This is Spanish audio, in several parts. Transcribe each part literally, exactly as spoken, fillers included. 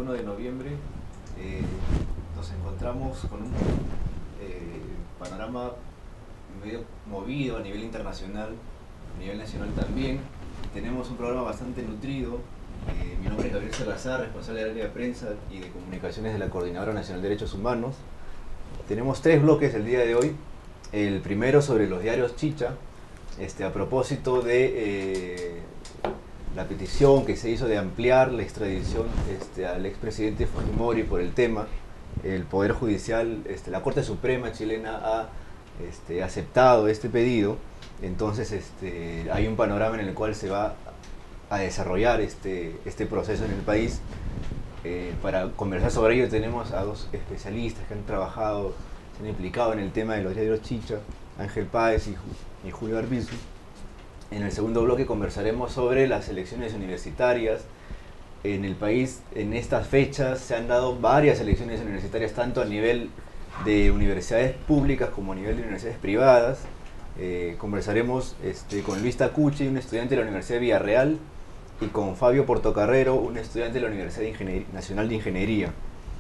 uno de noviembre eh, nos encontramos con un eh, panorama medio movido a nivel internacional, a nivel nacional también. Tenemos un programa bastante nutrido. Eh, mi nombre es Gabriel Salazar, responsable del área de prensa y de comunicaciones de la Coordinadora Nacional de Derechos Humanos. Tenemos tres bloques el día de hoy. El primero sobre los diarios Chicha, este, a propósito de eh, la petición que se hizo de ampliar la extradición este, al expresidente Fujimori por el tema. El Poder Judicial, este, la Corte Suprema chilena ha este, aceptado este pedido. Entonces este, hay un panorama en el cual se va a desarrollar este, este proceso en el país. Eh, para conversar sobre ello tenemos a dos especialistas que han trabajado, se han implicado en el tema de los diarios Chicha, Ángel Páez y, y Julio Arbizu. En el segundo bloque conversaremos sobre las elecciones universitarias. En el país, en estas fechas, se han dado varias elecciones universitarias, tanto a nivel de universidades públicas como a nivel de universidades privadas. Eh, conversaremos este, con Luis Tacucci, un estudiante de la Universidad de Villarreal, y con Fabio Portocarrero, un estudiante de la Universidad de Ingeniería, Nacional de Ingeniería.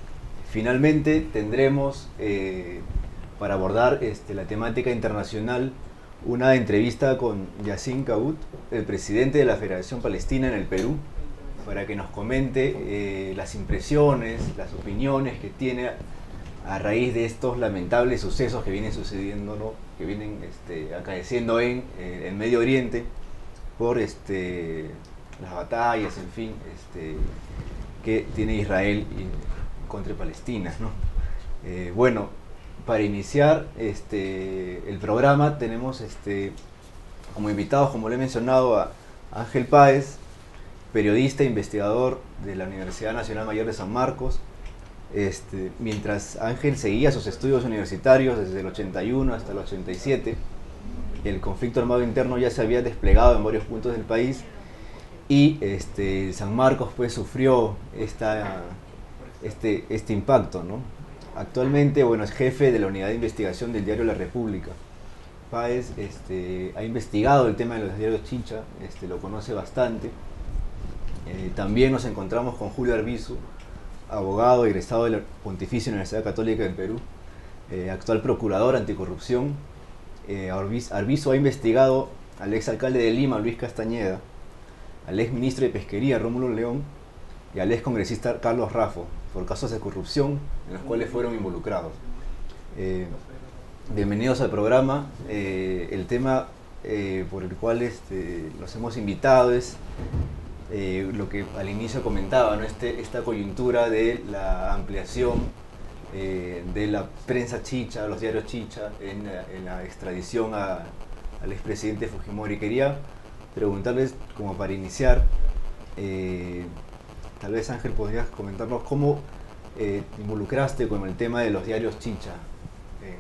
Finalmente tendremos, eh, para abordar este, la temática internacional, una entrevista con Yassin Kabout, el presidente de la Federación Palestina en el Perú, para que nos comente eh, las impresiones, las opiniones que tiene a raíz de estos lamentables sucesos que vienen sucediendo, ¿no? que vienen este, acaeciendo en el Medio Oriente por este, las batallas, en fin, este, que tiene Israel contra Palestina, ¿no? Eh, bueno, para iniciar este, el programa tenemos este, como invitados, como le he mencionado, a Ángel Páez, periodista e investigador de la Universidad Nacional Mayor de San Marcos. Este, mientras Ángel seguía sus estudios universitarios desde el ochenta y uno hasta el ochenta y siete, el conflicto armado interno ya se había desplegado en varios puntos del país y este, San Marcos pues sufrió esta, este, este impacto, ¿no? Actualmente, bueno, es jefe de la unidad de investigación del diario La República. Páez este, ha investigado el tema de los diarios Chicha, este, lo conoce bastante. Eh, también nos encontramos con Julio Arbizu, abogado egresado de la Pontificia Universidad Católica del Perú, eh, actual procurador anticorrupción. Eh, Arbizu ha investigado al ex alcalde de Lima, Luis Castañeda, al ex ministro de Pesquería, Rómulo León, y al ex congresista Carlos Raffo, por casos de corrupción en los cuales fueron involucrados. Eh, bienvenidos al programa. Eh, el tema eh, por el cual este, los hemos invitado es eh, lo que al inicio comentaba, ¿no? este, esta coyuntura de la ampliación eh, de la prensa Chicha, los diarios Chicha, en, en la extradición a, al expresidente Fujimori. Quería preguntarles, como para iniciar, eh, tal vez Ángel podrías comentarnos cómo eh, involucraste con el tema de los diarios Chicha. Eh.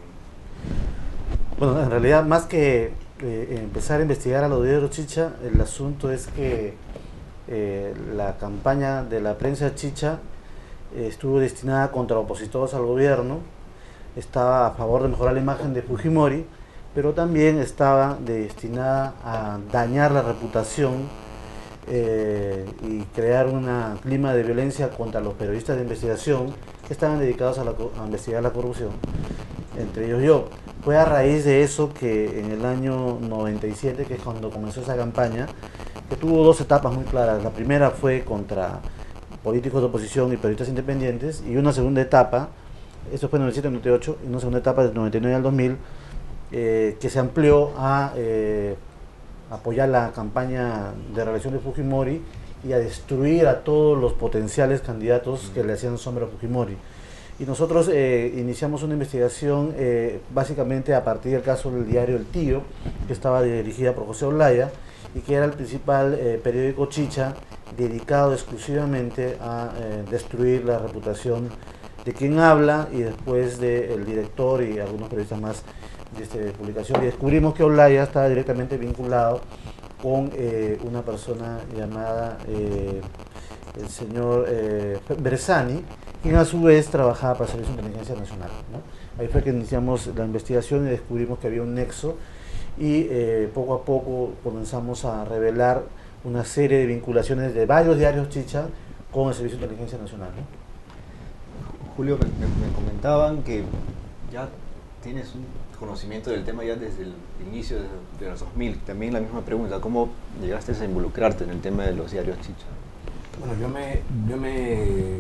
Bueno, en realidad más que eh, empezar a investigar a los diarios Chicha, el asunto es que eh, la campaña de la prensa Chicha eh, estuvo destinada contra opositores al gobierno, estaba a favor de mejorar la imagen de Fujimori, pero también estaba destinada a dañar la reputación eh, y crear un clima de violencia contra los periodistas de investigación que estaban dedicados a, la, a investigar la corrupción, entre ellos yo. Fue a raíz de eso que en el año noventa y siete, que es cuando comenzó esa campaña, que tuvo dos etapas muy claras. La primera fue contra políticos de oposición y periodistas independientes, y una segunda etapa, eso fue en noventa y siete noventa y ocho, y una segunda etapa del noventa y nueve al dos mil, Eh, que se amplió a eh, apoyar la campaña de reelección de Fujimori y a destruir a todos los potenciales candidatos que le hacían sombra a Fujimori. Y nosotros eh, iniciamos una investigación eh, básicamente a partir del caso del diario El Tío, que estaba dirigida por José Olaya y que era el principal eh, periódico Chicha dedicado exclusivamente a eh, destruir la reputación de quien habla y después del director y algunos periodistas más de esta publicación. Y descubrimos que Olaya estaba directamente vinculado con eh, una persona llamada eh, el señor eh, Bersani, quien a su vez trabajaba para el Servicio de Inteligencia Nacional, ¿no? Ahí fue que iniciamos la investigación y descubrimos que había un nexo y eh, poco a poco comenzamos a revelar una serie de vinculaciones de varios diarios Chicha con el Servicio de Inteligencia Nacional, ¿no? Julio, me, me comentaban que ya tienes un conocimiento del tema ya desde el inicio de, de los dos mil. También la misma pregunta, ¿cómo llegaste a involucrarte en el tema de los diarios Chicha? Bueno, yo me, yo me eh,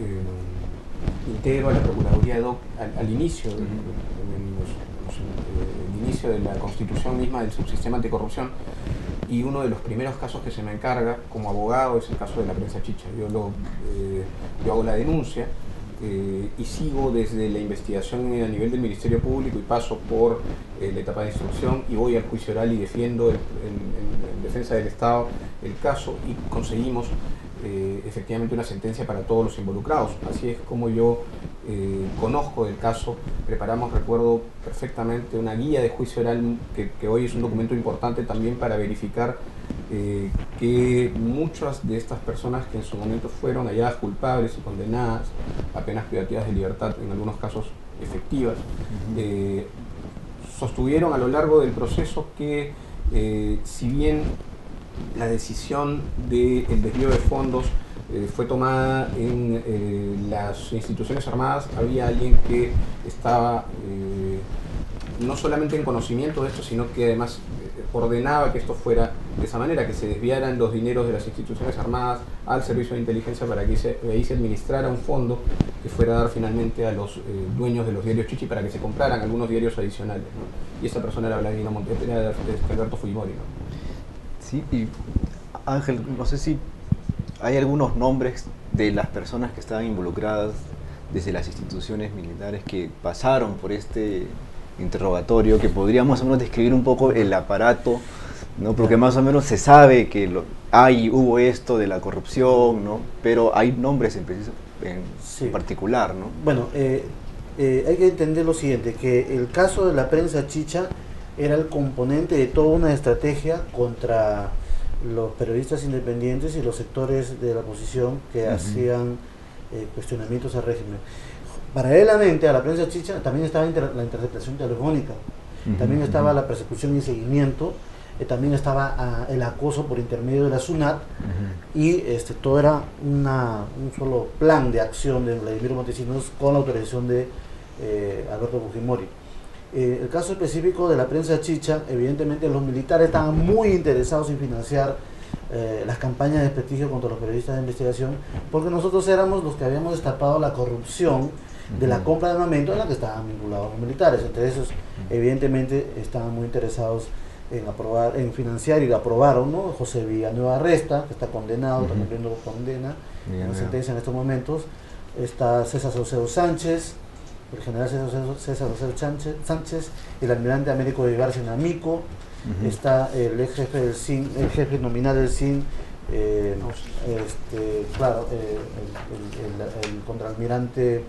integro a la Procuraduría ad hoc al, al inicio, uh-huh. en, en los, los, eh, el inicio de la constitución misma del subsistema anticorrupción, y uno de los primeros casos que se me encarga como abogado es el caso de la prensa Chicha. Yo, lo, eh, yo hago la denuncia eh, y sigo desde la investigación a nivel del Ministerio Público y paso por eh, la etapa de instrucción y voy al juicio oral y defiendo el, en, en defensa del Estado el caso y conseguimos Eh, efectivamente una sentencia para todos los involucrados. Así es como yo eh, conozco el caso. Preparamos, recuerdo perfectamente, una guía de juicio oral que, que hoy es un documento importante también para verificar eh, que muchas de estas personas que en su momento fueron halladas culpables y condenadas a penas privativas de libertad, en algunos casos efectivas, eh, sostuvieron a lo largo del proceso que eh, si bien la decisión del desvío de fondos eh, fue tomada en eh, las instituciones armadas, había alguien que estaba eh, no solamente en conocimiento de esto, sino que además eh, ordenaba que esto fuera de esa manera, que se desviaran los dineros de las instituciones armadas al servicio de inteligencia para que se, ahí se administrara un fondo que fuera a dar finalmente a los eh, dueños de los diarios Chicha para que se compraran algunos diarios adicionales, ¿no? Y esa persona era Vladimir Montes, era Alberto Fujimori, ¿no? Sí, y Ángel, no sé si hay algunos nombres de las personas que estaban involucradas desde las instituciones militares que pasaron por este interrogatorio, que podríamos más o menos describir un poco el aparato, ¿no? Porque más o menos se sabe que lo, hay, hubo esto de la corrupción, ¿no? Pero hay nombres en, en sí. particular, ¿no? Bueno, eh, eh, hay que entender lo siguiente, que el caso de la prensa Chicha era el componente de toda una estrategia contra los periodistas independientes y los sectores de la oposición que uh-huh. hacían eh, cuestionamientos al régimen. Paralelamente a la prensa Chicha también estaba inter la interceptación telefónica, uh-huh. también estaba uh-huh. la persecución y seguimiento, eh, también estaba ah, el acoso por intermedio de la SUNAT, uh-huh. y este, todo era una, un solo plan de acción de Vladimir Montesinos con la autorización de eh, Alberto Fujimori. Eh, el caso específico de la prensa Chicha, evidentemente los militares estaban muy interesados en financiar eh, las campañas de desprestigio contra los periodistas de investigación, porque nosotros éramos los que habíamos destapado la corrupción de la compra de armamento en la que estaban vinculados los militares. Entre esos, evidentemente, estaban muy interesados en aprobar, en financiar, y lo aprobaron, ¿no? José Villanueva Resta, que está condenado, uh-huh. está cumpliendo condena, una sentencia en estos momentos. Está César Saucedo Sánchez, el general César Saucedo Sánchez, el almirante Américo de García Namico, uh-huh. está el ex jefe del C I N, el jefe nominal del C I N, eh, este, claro, eh, el, el, el, el contraalmirante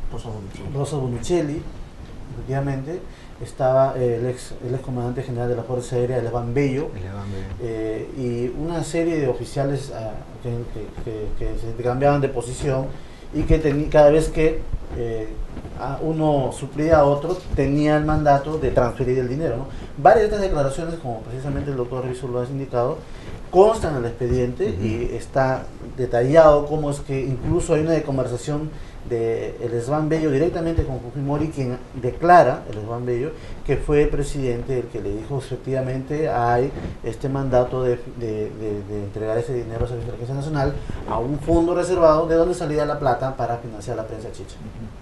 Rosa Bonicelli, efectivamente. Estaba el ex, el ex comandante general de la Fuerza Aérea, Eleván Bello, eh, y una serie de oficiales uh, que, que, que, que se cambiaban de posición y que cada vez que eh, a uno suplía a otro, tenía el mandato de transferir el dinero, ¿no? Varias de estas declaraciones, como precisamente el doctor Rizzo lo ha indicado, constan en el expediente, uh-huh. y está detallado cómo es que incluso hay una conversación de el Esban Bello directamente con Fujimori, quien declara, el Esban Bello, que fue el presidente el que le dijo efectivamente hay este mandato de, de, de, de entregar ese dinero a la Inteligencia Nacional a un fondo reservado de donde salía la plata para financiar la prensa Chicha.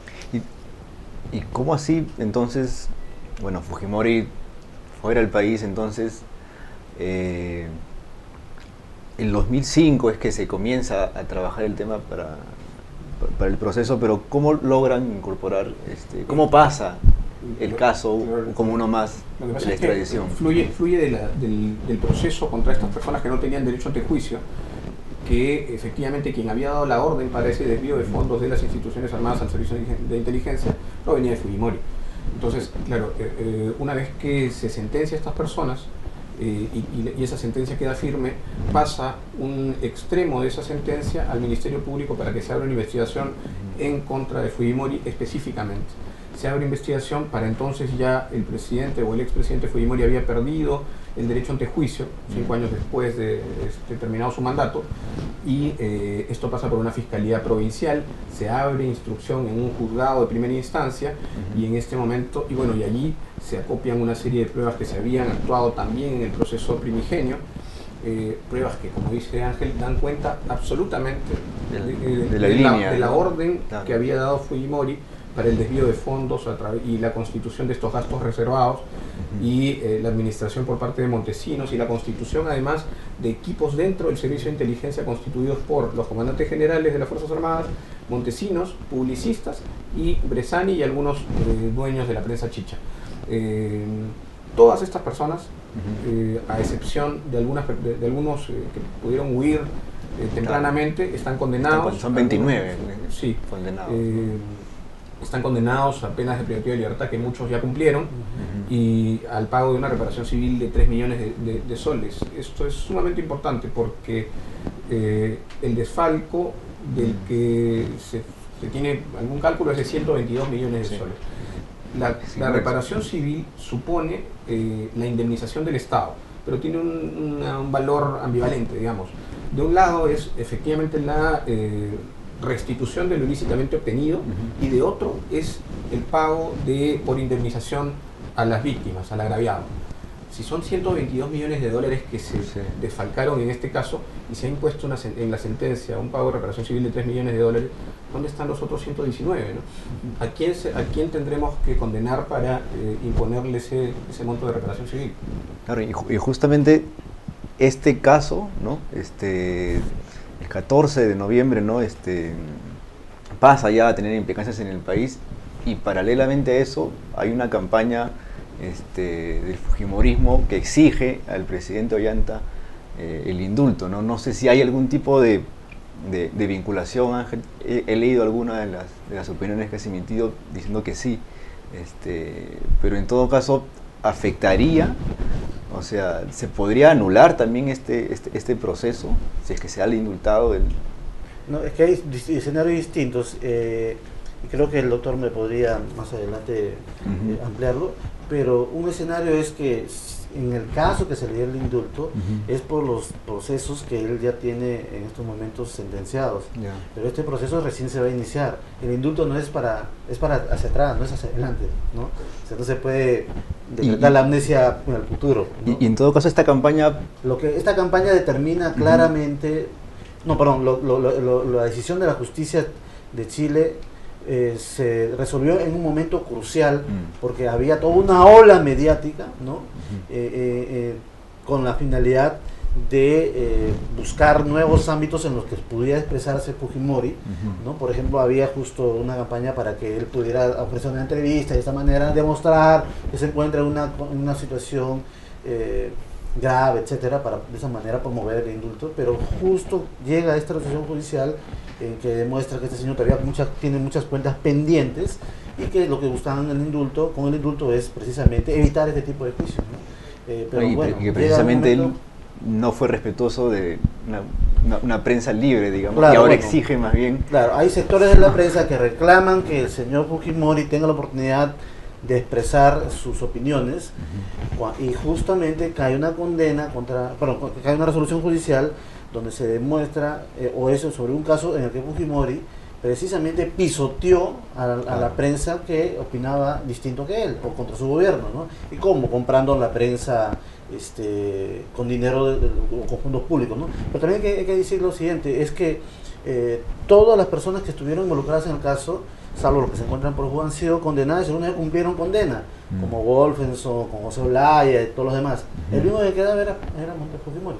¿Y, y cómo así entonces, bueno, Fujimori fuera del país, entonces eh, en dos mil cinco es que se comienza a trabajar el tema para, para el proceso, pero ¿cómo logran incorporar, este, cómo pasa el caso como uno más de la extradición? Fluye, fluye de la, del, del proceso contra estas personas que no tenían derecho ante juicio, que efectivamente quien había dado la orden para ese desvío de fondos de las instituciones armadas al servicio de inteligencia provenía de Fujimori. Entonces, claro, eh, eh, una vez que se sentencia a estas personas, Eh, y, y esa sentencia queda firme, pasa un extremo de esa sentencia al Ministerio Público para que se abra una investigación en contra de Fujimori específicamente. Se abre investigación, para entonces ya el presidente o el expresidente Fujimori había perdido el derecho ante juicio, cinco años después de este, terminado su mandato, y eh, esto pasa por una fiscalía provincial, se abre instrucción en un juzgado de primera instancia, uh-huh. y en este momento, y bueno, y allí se acopian una serie de pruebas que se habían actuado también en el proceso primigenio, eh, pruebas que, como dice Ángel, dan cuenta absolutamente de, de, de, de, la, de, línea, la, de la orden claro. que había dado Fujimori para el desvío de fondos a través, y la constitución de estos gastos reservados, uh-huh. y eh, la administración por parte de Montesinos, y la constitución además de equipos dentro del servicio de inteligencia constituidos por los comandantes generales de las Fuerzas Armadas, Montesinos, publicistas, y Bressani y algunos eh, dueños de la prensa chicha. Eh, todas estas personas, uh-huh. eh, a excepción de, algunas, de, de algunos eh, que pudieron huir eh, tempranamente, claro. están condenados. Son veintinueve algunos, sí, condenados. Eh, están condenados a penas de privativa de libertad que muchos ya cumplieron, uh-huh. y al pago de una reparación civil de tres millones de, de, de soles. Esto es sumamente importante porque eh, el desfalco del que se, se tiene algún cálculo es de ciento veintidós millones de sí. soles. La, la reparación civil supone eh, la indemnización del Estado, pero tiene un, una, un valor ambivalente, digamos. De un lado es efectivamente la eh, restitución de lo ilícitamente obtenido, uh-huh. y de otro es el pago de por indemnización a las víctimas, al agraviado. Si son ciento veintidós millones de dólares que se sí. desfalcaron en este caso, y se ha impuesto una, en la sentencia un pago de reparación civil de tres millones de dólares, ¿dónde están los otros ciento diecinueve? ¿no? ¿A, quién se, ¿A quién tendremos que condenar para eh, imponerle ese, ese monto de reparación civil? Claro, y, y justamente este caso, ¿no? este, el catorce de noviembre, ¿no? este, pasa ya a tener implicancias en el país, y paralelamente a eso hay una campaña Este, del fujimorismo que exige al presidente Ollanta eh, el indulto, ¿no? No sé si hay algún tipo de, de, de vinculación, Ángel. He, he leído algunas de las, de las opiniones que has emitido diciendo que sí, este, pero en todo caso afectaría, o sea, se podría anular también este, este, este proceso si es que se ha indultado el... No, es que hay escenarios distintos, eh, y creo que el doctor me podría más adelante uh-huh. eh, ampliarlo. Pero un escenario es que en el caso que se le dé el indulto, uh-huh. es por los procesos que él ya tiene en estos momentos sentenciados. Yeah. Pero este proceso recién se va a iniciar. El indulto no es para es para hacia atrás, no es hacia adelante, ¿no? O sea, no se puede decretar la amnesia en el futuro, ¿no? Y, y en todo caso esta campaña... Lo que esta campaña determina claramente... Uh-huh. No, perdón, lo, lo, lo, lo, la decisión de la justicia de Chile... Eh, se resolvió en un momento crucial, mm. porque había toda una ola mediática, ¿no? Uh-huh. eh, eh, eh, con la finalidad de eh, buscar nuevos ámbitos en los que pudiera expresarse Fujimori, uh-huh. ¿no? Por ejemplo, había justo una campaña para que él pudiera ofrecer una entrevista y de esta manera demostrar que se encuentra en una, en una situación eh, grave, etcétera, para de esa manera promover el indulto, pero justo llega esta resolución judicial eh, que demuestra que este señor todavía muchas, tiene muchas cuentas pendientes, y que lo que buscaban en el indulto, con el indulto, es precisamente evitar este tipo de juicios, ¿no? Eh, pero y, bueno, y que precisamente momento, él no fue respetuoso de una, una, una prensa libre, digamos, claro, y ahora bueno, exige más bien... Claro, hay sectores de la prensa que reclaman que el señor Fujimori tenga la oportunidad de expresar sus opiniones, uh-huh. y justamente cae una condena contra, perdón, cae una resolución judicial donde se demuestra, eh, o eso sobre un caso en el que Fujimori precisamente pisoteó a, a claro. la prensa que opinaba distinto que él, o contra su gobierno, ¿no? ¿Y cómo? Comprando la prensa este, con dinero de, de, de, con fondos públicos, ¿no? Pero también hay que, hay que decir lo siguiente, es que eh, todas las personas que estuvieron involucradas en el caso, salvo los que se encuentran por juego, han sido condenadas y algunas cumplieron condena, mm. como Wolfenson, como José Olaya y todos los demás. Mm. El único que quedaba era, era Montes Fujimori.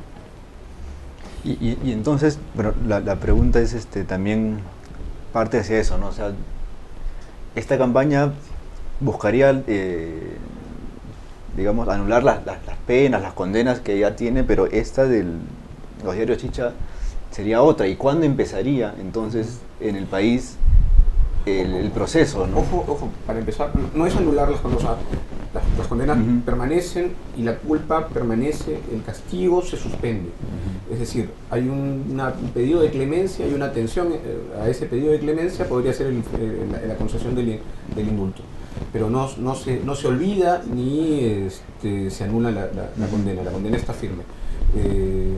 Y, y, y entonces, bueno, la, la pregunta es este también parte hacia eso, ¿no? O sea, esta campaña buscaría, eh, digamos, anular las, las, las penas, las condenas que ya tiene, pero esta de los diarios Chicha sería otra. ¿Y cuándo empezaría entonces en el país el, el proceso, ¿no? Ojo, ojo, para empezar, no es anular las condenas, las, las condenas uh-huh. permanecen y la culpa permanece, el castigo se suspende. Uh-huh. Es decir, hay un, una, un pedido de clemencia y una atención a ese pedido de clemencia podría ser el, el, la, la concesión del, del indulto. pero no, no, se, no se olvida ni este, se anula la, la, la condena, la condena está firme. Eh,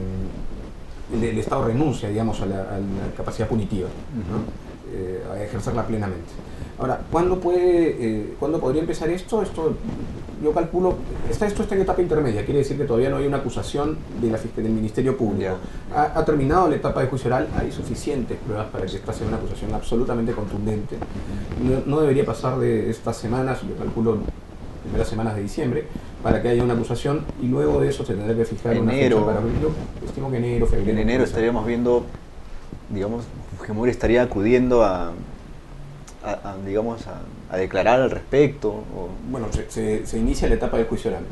el, el Estado renuncia, digamos, a la, a la capacidad punitiva, ¿no? eh, a ejercerla plenamente. Ahora, ¿cuándo, puede, eh, ¿cuándo podría empezar esto? Esto, yo calculo, está, esto está en etapa intermedia, quiere decir que todavía no hay una acusación de la, del Ministerio Público. Ha, ha terminado la etapa de juicio oral, hay suficientes pruebas para que esta sea una acusación absolutamente contundente. No, no debería pasar de estas semanas, yo calculo primeras semanas de diciembre, para que haya una acusación y luego de eso se tendrá que fijar enero, una fecha para... Yo estimo que enero, febrero... En enero estaríamos viendo, digamos, Fujimori estaría acudiendo a... A, a, digamos, a, a declarar al respecto. O... Bueno, se, se, se inicia la etapa del juicio oral, ¿no?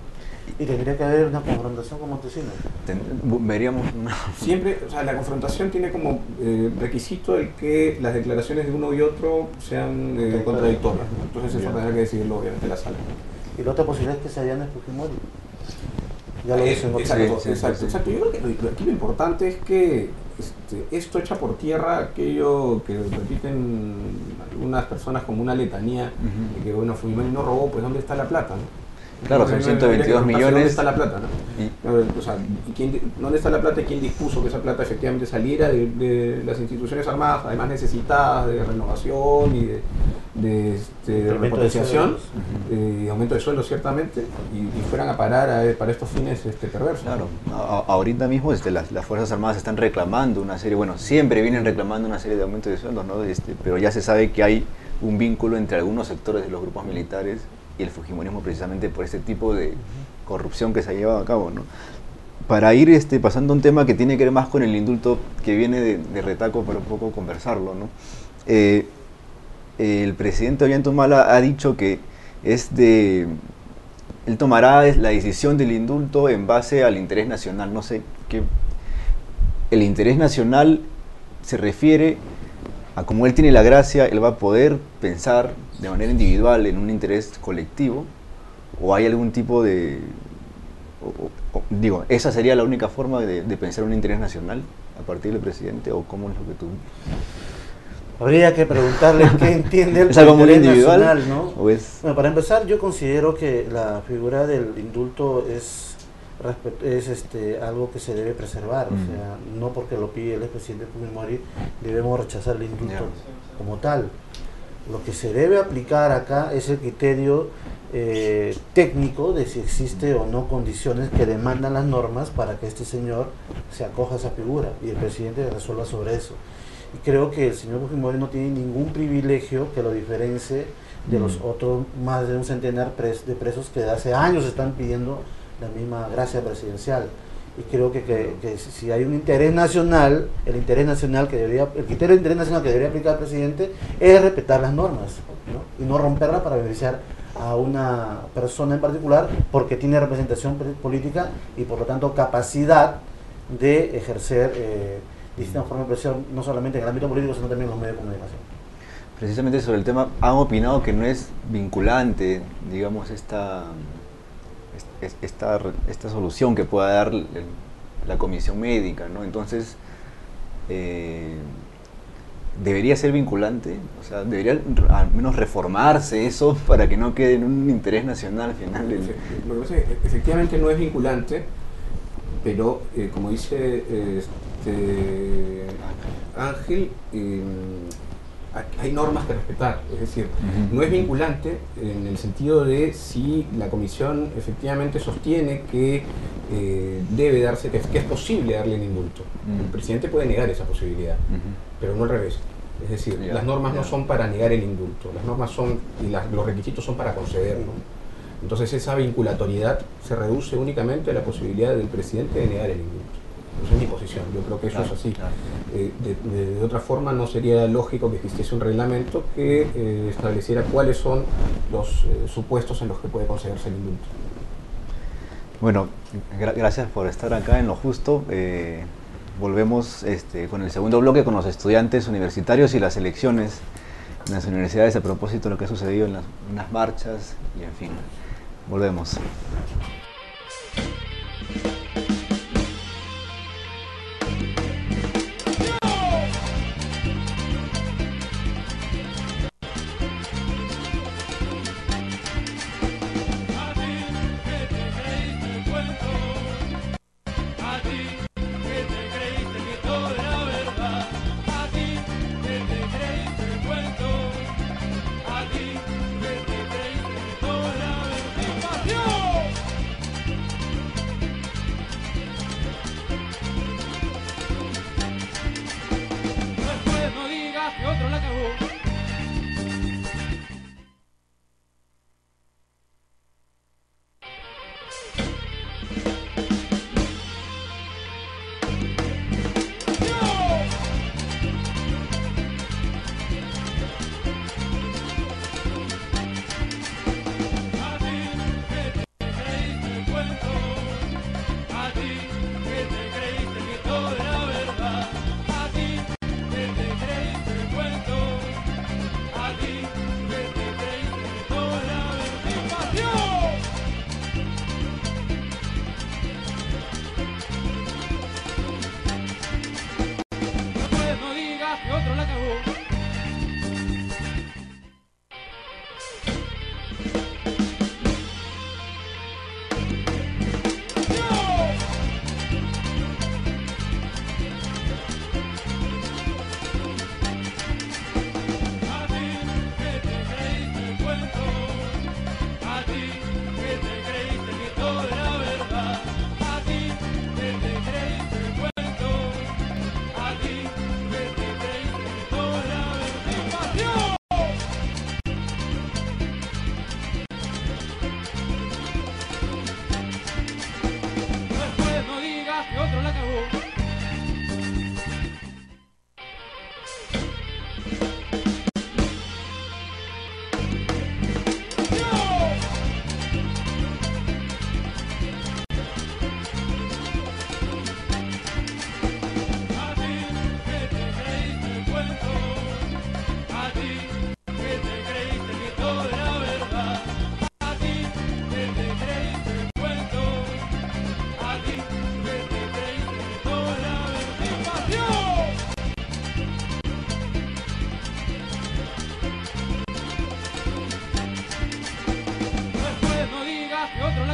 Y tendría que haber una confrontación con Montesinos. Ten, veríamos una... Siempre, o sea, la confrontación tiene como eh, requisito el que las declaraciones de uno y otro sean eh, contradictorias, ¿no? Entonces eso tendrá que decidirlo obviamente la sala. Y la otra posibilidad es que se allane Fujimori. Ya lo eh, dicen. Exacto, sí, sí, exacto, sí. exacto. Yo creo que lo, aquí lo importante es que este, esto echa por tierra aquello que repiten algunas personas como una letanía, uh-huh. de que bueno, Fujimori no robó, pues ¿dónde está la plata, no? Claro, son ciento veintidós millones. ¿Dónde está la plata, no? Y... O sea, ¿quién, ¿dónde está la plata y quién dispuso que esa plata efectivamente saliera de, de las instituciones armadas, además necesitadas de renovación y de, de, este, de repotenciación, de uh-huh. eh, aumento de sueldo ciertamente, y, y fueran a parar a, para estos fines este, perversos? Claro, a, ahorita mismo este, las, las Fuerzas Armadas están reclamando una serie, bueno, siempre vienen reclamando una serie de aumentos de sueldos, ¿no? Este, pero ya se sabe que hay un vínculo entre algunos sectores de los grupos militares y el fujimorismo precisamente por este tipo de corrupción que se ha llevado a cabo, ¿no? Para ir este, pasando a un tema que tiene que ver más con el indulto que viene de, de retaco, pero un poco conversarlo, ¿no? Eh, el presidente Ollanta-Humala ha dicho que es de, él tomará la decisión del indulto en base al interés nacional. No sé qué. El interés nacional se refiere a como él tiene la gracia, él va a poder pensar de manera individual en un interés colectivo, o hay algún tipo de, o, o, digo, esa sería la única forma de, de pensar un interés nacional a partir del presidente, o cómo es lo que tú... Habría que preguntarle qué entiende el ¿Es algo muy interés individual, nacional, ¿no? ¿O es... Bueno, para empezar, yo considero que la figura del indulto es, es este, algo que se debe preservar, mm. o sea, no porque lo pide el expresidente Fujimori debemos rechazar el indulto yeah. como tal. Lo que se debe aplicar acá es el criterio eh, técnico de si existe o no condiciones que demandan las normas para que este señor se acoja a esa figura y el presidente resuelva sobre eso. Y creo que el señor Fujimori no tiene ningún privilegio que lo diferencie de los otros más de un centenar pres de presos que hace años están pidiendo la misma gracia presidencial. Y creo que, que, que si hay un interés nacional, el interés nacional que debería, el criterio de interés nacional que debería aplicar el presidente es respetar las normas, ¿no? Y no romperlas para beneficiar a una persona en particular porque tiene representación política y por lo tanto capacidad de ejercer eh, distintas formas de presión, no solamente en el ámbito político, sino también en los medios de comunicación. Precisamente sobre el tema, han opinado que no es vinculante, digamos, esta... Esta, esta solución que pueda dar el, la comisión médica, ¿no? Entonces, eh, ¿debería ser vinculante? O sea, ¿debería al menos reformarse eso para que no quede en un interés nacional al final? Del... Lo que pasa es que efectivamente no es vinculante, pero eh, como dice este, Ángel, eh, hay normas que respetar, es decir, uh-huh. no es vinculante en el sentido de si la comisión efectivamente sostiene que eh, debe darse, que es, que es posible darle el indulto. Uh-huh. El presidente puede negar esa posibilidad, uh-huh. pero no al revés. Es decir, yeah, las normas yeah. no son para negar el indulto, las normas son, y las, los requisitos son para concederlo. Entonces esa vinculatoriedad se reduce únicamente a la posibilidad del presidente de negar el indulto. Esa es mi posición, yo creo que eso claro, es así. Claro. Eh, de, de, de otra forma no sería lógico que existiese un reglamento que eh, estableciera cuáles son los eh, supuestos en los que puede concederse el indulto. Bueno, gra gracias por estar acá en Lo Justo. Eh, volvemos este, con el segundo bloque con los estudiantes universitarios y las elecciones en las universidades a propósito de lo que ha sucedido en las, en las marchas y en fin. Volvemos.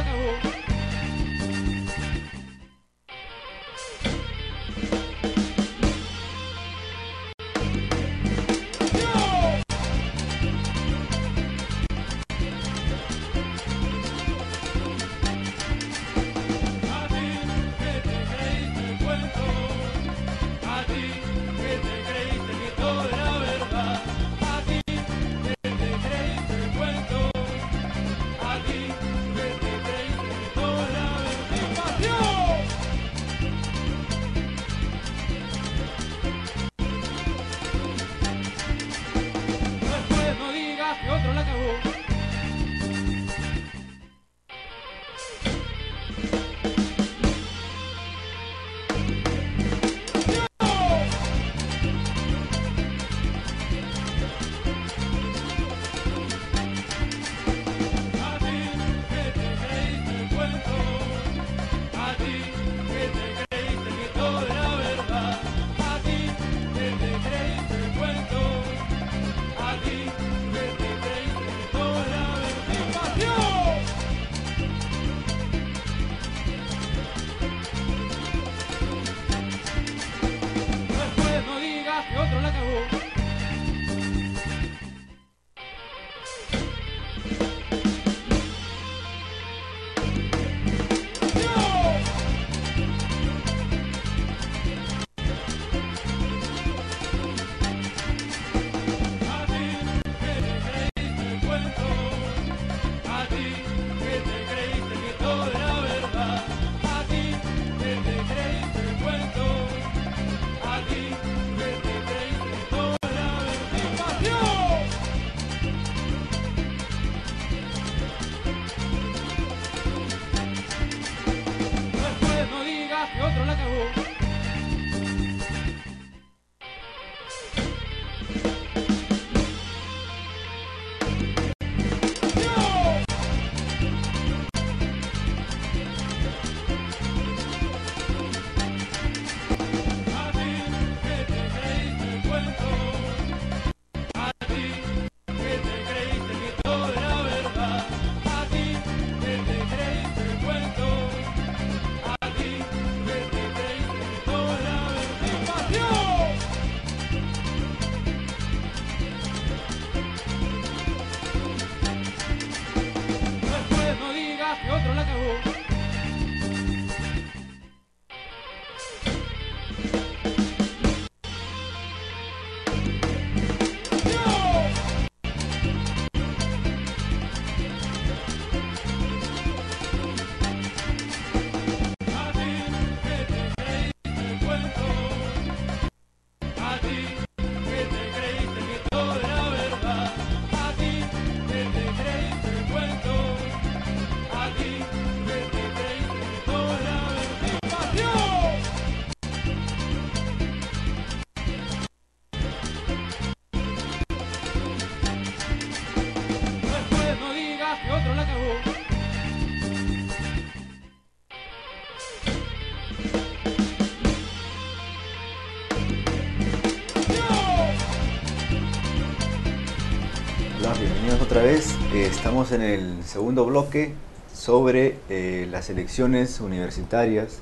Bienvenidos otra vez. Eh, estamos en el segundo bloque sobre eh, las elecciones universitarias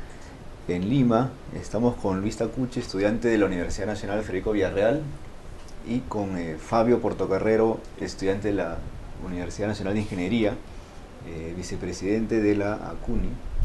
en Lima. Estamos con Luis Tacuche, estudiante de la Universidad Nacional Federico Villarreal, y con eh, Fabio Portocarrero, estudiante de la Universidad Nacional de Ingeniería, eh, vicepresidente de la ACUNY.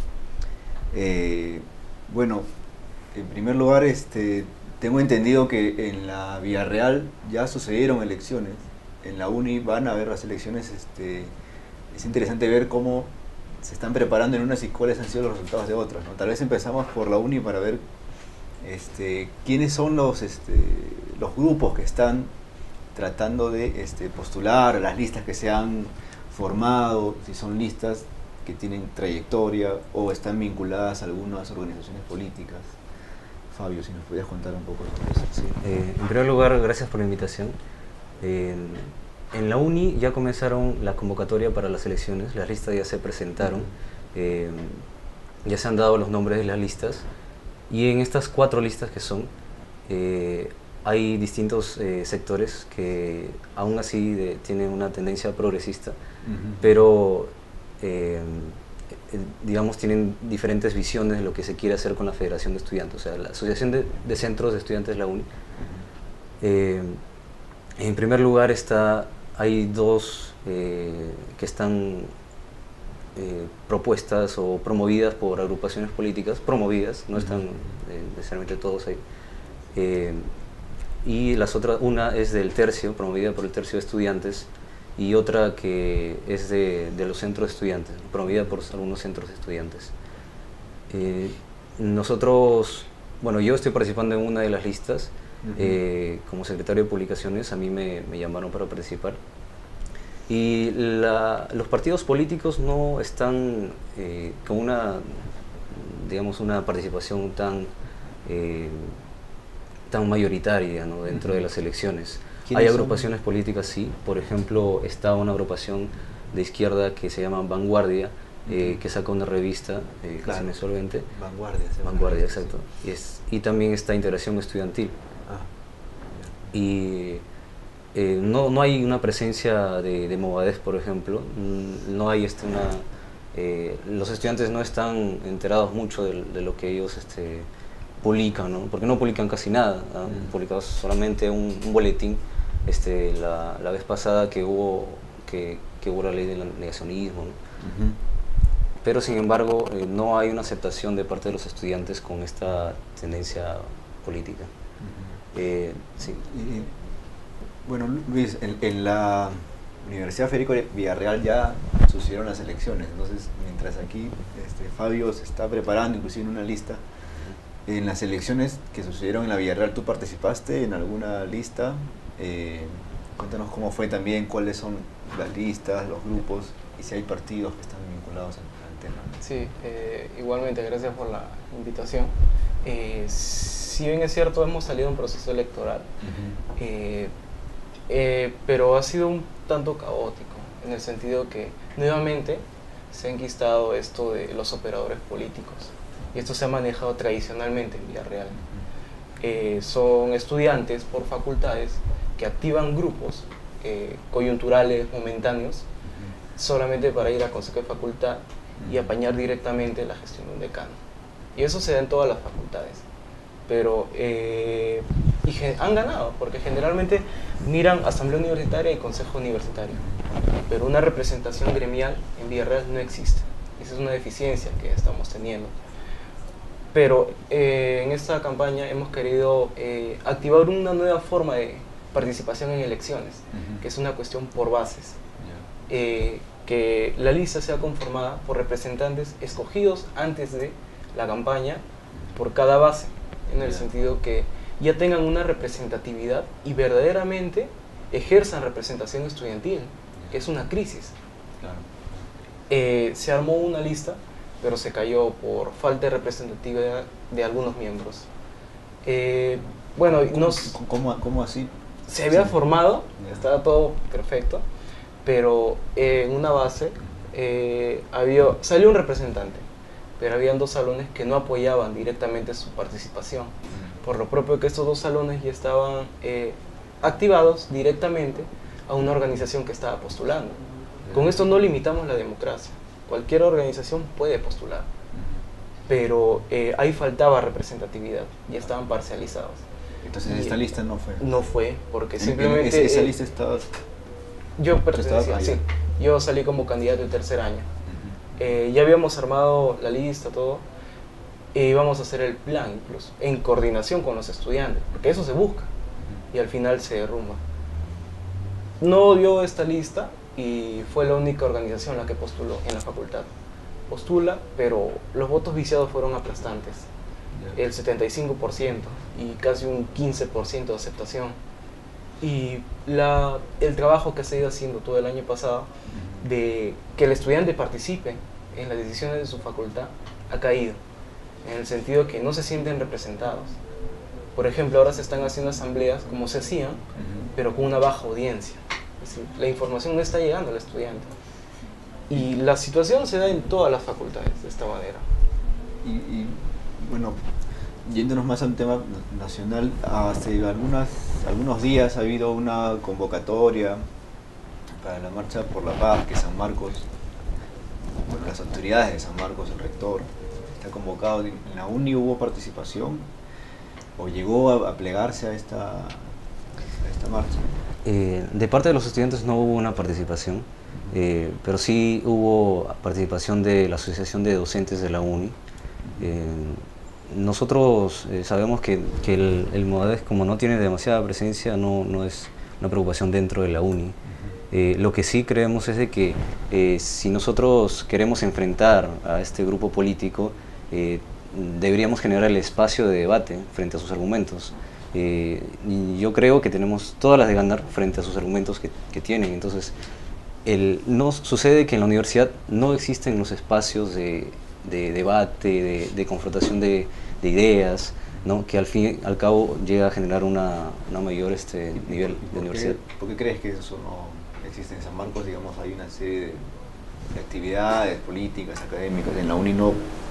Eh, bueno, en primer lugar, este, tengo entendido que en la Villarreal ya sucedieron elecciones. En la UNI van a haber las elecciones. Este, es interesante ver cómo se están preparando en unas y cuáles han sido los resultados de otras, ¿no? Tal vez empezamos por la UNI para ver este, quiénes son los, este, los grupos que están tratando de este, postular, las listas que se han formado, si son listas que tienen trayectoria o están vinculadas a algunas organizaciones políticas. Fabio, si nos podías contar un poco sobre eso. Sí. Eh, en primer lugar, gracias por la invitación. Eh, en la UNI ya comenzaron la convocatoria para las elecciones, las listas ya se presentaron, eh, ya se han dado los nombres de las listas, y en estas cuatro listas que son, eh, hay distintos eh, sectores que aún así de, tienen una tendencia progresista, uh-huh. pero eh, eh, digamos, tienen diferentes visiones de lo que se quiere hacer con la Federación de Estudiantes, o sea, la Asociación de, de Centros de Estudiantes de la UNI. Eh, en primer lugar está, hay dos eh, que están eh, propuestas o promovidas por agrupaciones políticas, promovidas, no están eh, necesariamente todos ahí. Eh, y las otras, una es del tercio, promovida por el tercio de estudiantes, y otra que es de, de los centros de estudiantes, promovida por algunos centros de estudiantes. Eh, nosotros, bueno, yo estoy participando en una de las listas, uh-huh. eh, como secretario de publicaciones, a mí me, me llamaron para participar. Y la, los partidos políticos no están eh, con una, digamos, una participación tan, eh, tan mayoritaria, ¿no?, dentro uh-huh. de las elecciones. Hay agrupaciones son? políticas, sí. Por ejemplo, está una agrupación de izquierda que se llama Vanguardia, eh, uh-huh. que saca una revista eh, claro. que es mensualmente. Vanguardia. Vanguardia, exacto. Y, es, y también está Integración Estudiantil. Ah, y eh, no, no hay una presencia de, de Movadez, por ejemplo. No hay este, una... Eh, los estudiantes no están enterados mucho de, de lo que ellos... Este, publican, ¿no? Porque no publican casi nada, ¿no? Mm. Publican solamente un, un boletín. Este, la, la vez pasada que hubo, que, que hubo la ley del negacionismo, ¿no? Uh-huh. Pero sin embargo eh, no hay una aceptación de parte de los estudiantes con esta tendencia política. Uh-huh. eh, sí. y, bueno, Luis, en, en la Universidad Federico Villarreal ya sucedieron las elecciones, entonces mientras aquí este, Fabio se está preparando inclusive en una lista. En las elecciones que sucedieron en la Villarreal, ¿tú participaste en alguna lista? Eh, cuéntanos cómo fue también, cuáles son las listas, los grupos y si hay partidos que están vinculados al, al tema. Sí, eh, igualmente, gracias por la invitación. Eh, si bien es cierto, hemos salido de un proceso electoral, uh-huh. eh, eh, pero ha sido un tanto caótico, en el sentido que nuevamente se ha enquistado esto de los operadores políticos. Y esto se ha manejado tradicionalmente en Villarreal. Eh, son estudiantes por facultades que activan grupos eh, coyunturales, momentáneos, uh-huh. solamente para ir a consejo de facultad uh-huh. y apañar directamente la gestión de un decano. Y eso se da en todas las facultades. Pero eh, y ge- han ganado, porque generalmente miran asamblea universitaria y consejo universitario. Pero una representación gremial en Villarreal no existe. Esa es una deficiencia que estamos teniendo. Pero eh, en esta campaña hemos querido eh, activar una nueva forma de participación en elecciones, uh-huh. que es una cuestión por bases. Yeah. Eh, que la lista sea conformada por representantes escogidos antes de la campaña por cada base, en el yeah. sentido que ya tengan una representatividad y verdaderamente ejerzan representación estudiantil, yeah. que es una crisis. Claro. Eh, se armó una lista, pero se cayó por falta de representatividad de algunos miembros. Eh, bueno, ¿Cómo, nos, ¿cómo, cómo así? Se había sí. formado, yeah. estaba todo perfecto, pero eh, en una base eh, había, salió un representante, pero habían dos salones que no apoyaban directamente su participación, mm. por lo propio que estos dos salones ya estaban eh, activados directamente a una organización que estaba postulando. Yeah. Con esto no limitamos la democracia. Cualquier organización puede postular, uh-huh. pero eh, ahí faltaba representatividad, ya estaban parcializados. Entonces y esta lista no fue. No fue, porque en, simplemente... En esa eh, lista estaba... Yo pertenecía, sí. Yo salí como candidato de tercer año. Uh-huh. Eh, ya habíamos armado la lista, todo, e íbamos a hacer el plan incluso, en coordinación con los estudiantes, porque eso se busca, uh-huh. y al final se derrumba. No dio esta lista, y fue la única organización la que postuló en la facultad. Postula, pero los votos viciados fueron aplastantes. Yeah. El setenta y cinco por ciento y casi un quince por ciento de aceptación. Y la, el trabajo que se ha ido haciendo todo el año pasado uh-huh. de que el estudiante participe en las decisiones de su facultad ha caído, en el sentido que no se sienten representados. Por ejemplo, ahora se están haciendo asambleas como se hacían, uh-huh. pero con una baja audiencia. Es decir, la información no está llegando al estudiante. Y la situación se da en todas las facultades de esta manera. Y, y bueno, yéndonos más a un tema nacional, hace algunas, algunos días ha habido una convocatoria para la Marcha por la Paz, que San Marcos las autoridades de San Marcos, el rector, está convocado. ¿En la uni hubo participación o llegó a, a plegarse a esta, a esta marcha? Eh, de parte de los estudiantes no hubo una participación, eh, pero sí hubo participación de la Asociación de Docentes de la UNI. Eh, nosotros eh, sabemos que, que el, el Movadef, como no tiene demasiada presencia, no, no es una preocupación dentro de la UNI. Eh, lo que sí creemos es de que eh, si nosotros queremos enfrentar a este grupo político, eh, deberíamos generar el espacio de debate frente a sus argumentos. Eh, y yo creo que tenemos todas las de ganar frente a sus argumentos que, que tienen. Entonces, el, no sucede que en la universidad no existen los espacios de, de debate, de, de confrontación de, de ideas, ¿no? Que al fin y al cabo llega a generar una, una mayor este, nivel de ¿Por universidad. qué, ¿Por qué crees que eso no existe en San Marcos? Digamos, hay una serie de, de actividades políticas, académicas, en la uni no.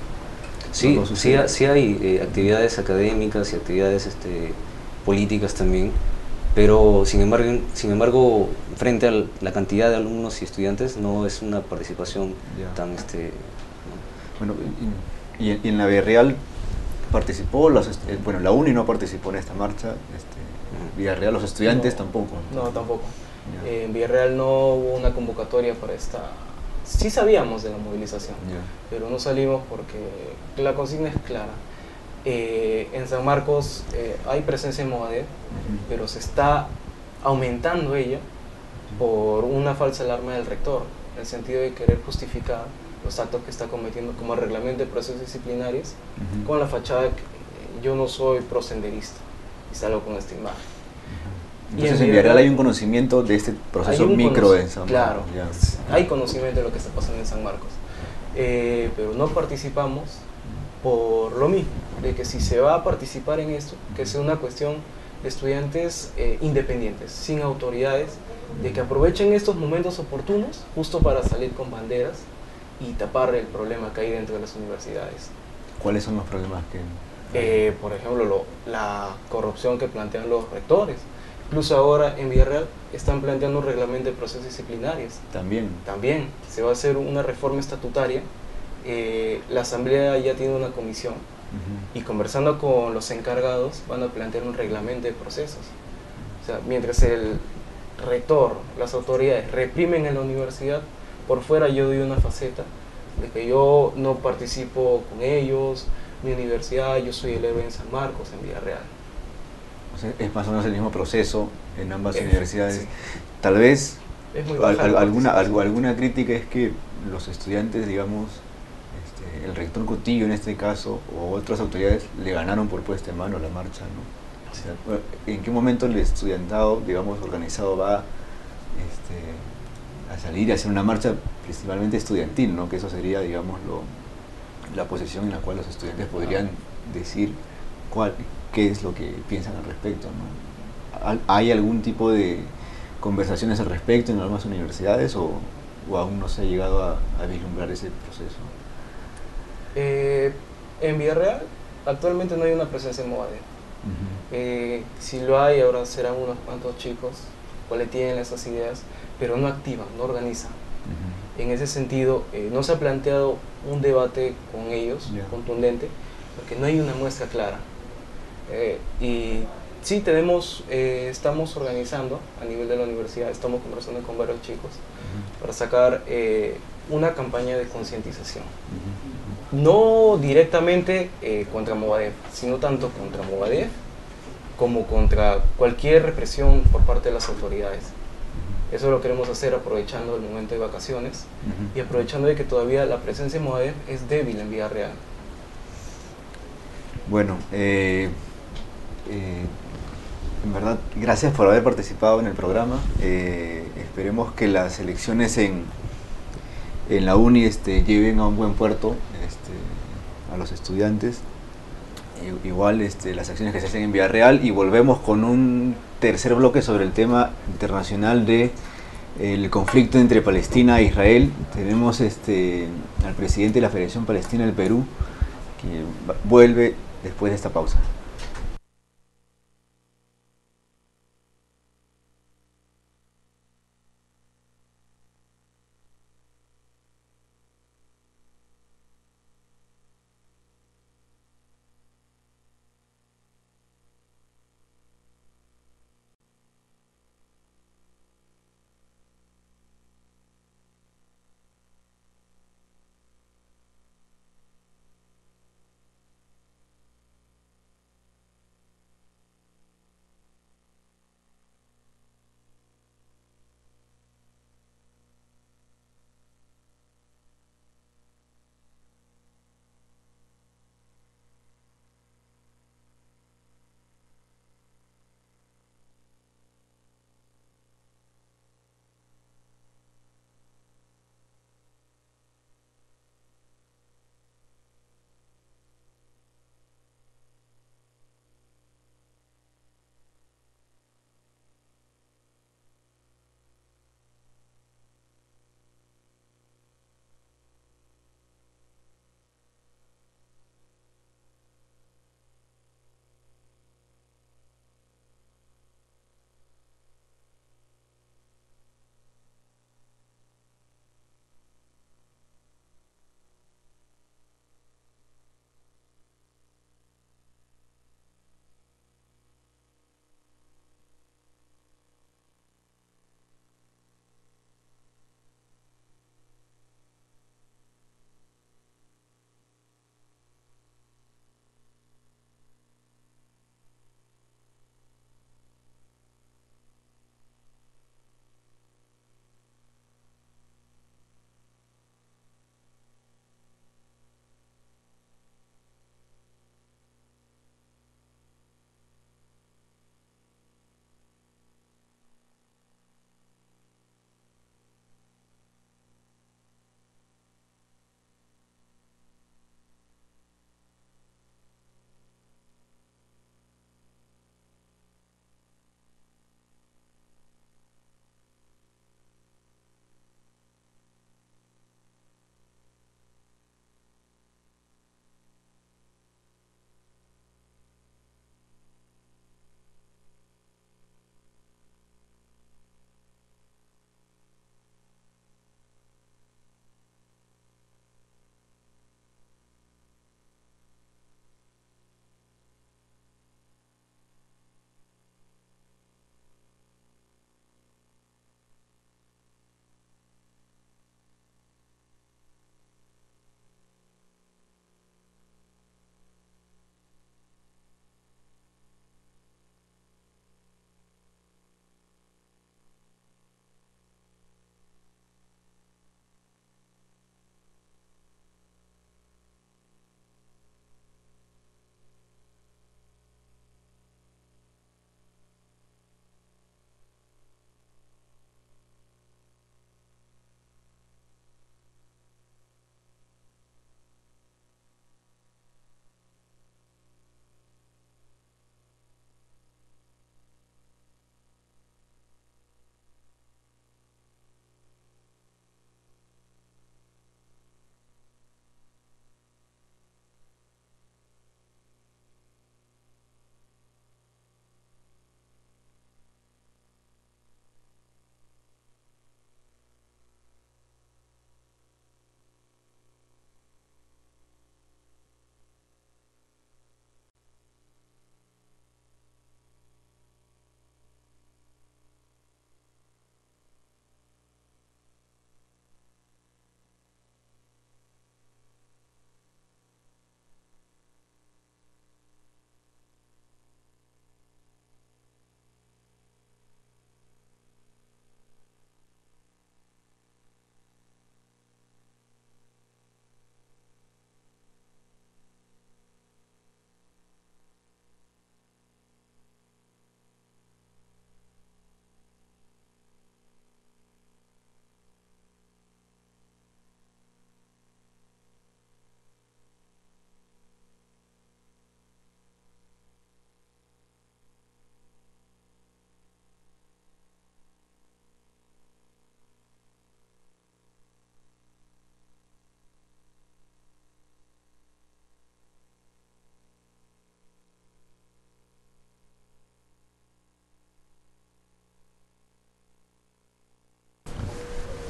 Sí, no sí, sucede. ha- sí hay eh, actividades académicas y actividades este, políticas también, pero sin embargo, sin embargo frente a la cantidad de alumnos y estudiantes no es una participación Ya. tan... Este, Bueno, y, y- y en la Villarreal participó, los est- eh, bueno, la uni no participó en esta marcha, este, Villarreal, los estudiantes No. tampoco. No, tampoco. Ya. Eh, en Villarreal no hubo una convocatoria para esta... Sí sabíamos de la movilización, Ya. pero no salimos porque la consigna es clara. Eh, en San Marcos eh, hay presencia en Movadef, Ujú. pero se está aumentando ella por una falsa alarma del rector, en el sentido de querer justificar los actos que está cometiendo como reglamento de procesos disciplinarios, Ujú. con la fachada que eh, yo no soy prosenderista y salgo con esta imagen. Y Entonces en en Villarreal Villarreal hay un conocimiento de este proceso Hay un micro conoci- en San Marcos. Claro, Ya. hay conocimiento de lo que está pasando en San Marcos, eh, pero no participamos por lo mismo, de que si se va a participar en esto, que sea una cuestión de estudiantes eh, independientes, sin autoridades, de que aprovechen estos momentos oportunos justo para salir con banderas y tapar el problema que hay dentro de las universidades. ¿Cuáles son los problemas que...? Eh, por ejemplo, lo- la corrupción que plantean los rectores. Incluso ahora en Villarreal están planteando un reglamento de procesos disciplinarios. También. También se va a hacer una reforma estatutaria. Eh, la Asamblea ya tiene una comisión Ujú. y conversando con los encargados van a plantear un reglamento de procesos. O sea, mientras el rector, las autoridades reprimen en la universidad, por fuera yo doy una faceta de que yo no participo con ellos, mi universidad, yo soy el héroe en San Marcos, en Villarreal. O sea, es más o menos el mismo proceso en ambas Es- universidades. sí. Tal vez Es muy al- baja al- la alguna, participación. algo- alguna crítica es que los estudiantes, digamos, este, el rector Cotillo en este caso, o otras autoridades, le ganaron por puesta en mano la marcha, ¿no? O sea, bueno, ¿en qué momento el estudiantado, digamos, organizado va este, a salir y hacer una marcha principalmente estudiantil, ¿no? Que eso sería, digamos, lo, la posición en la cual los estudiantes podrían decir cuál, qué es lo que piensan al respecto, ¿no? ¿Hay- ¿Hay algún tipo de conversaciones al respecto en algunas universidades o, o aún no se ha llegado a, a vislumbrar ese proceso? Eh, en Villarreal actualmente no hay una presencia en Movadef. Ujú. Eh, si lo hay, ahora serán unos cuantos chicos cuales tienen esas ideas, pero no activan, no organizan. Ujú. En ese sentido, eh, no se ha planteado un debate con ellos, Ya. contundente, porque no hay una muestra clara. Eh, y sí, tenemos, eh, estamos organizando a nivel de la universidad, estamos conversando con varios chicos Ujú. para sacar eh, una campaña de concientización. Ujú. No directamente eh, contra Movadef, sino tanto contra Movadef como contra cualquier represión por parte de las autoridades. Eso lo queremos hacer aprovechando el momento de vacaciones Ujú. y aprovechando de que todavía la presencia de Movadef es débil en Villarreal. Bueno, eh, eh, en verdad, gracias por haber participado en el programa. Eh, esperemos que las elecciones en, en la uni este, lleven a un buen puerto este, a los estudiantes. I- Igual este, las acciones que se hacen en Villarreal, y volvemos con un tercer bloque sobre el tema internacional de el conflicto entre Palestina e Israel. Tenemos este, al presidente de la Federación Palestina del Perú, que va- vuelve después de esta pausa.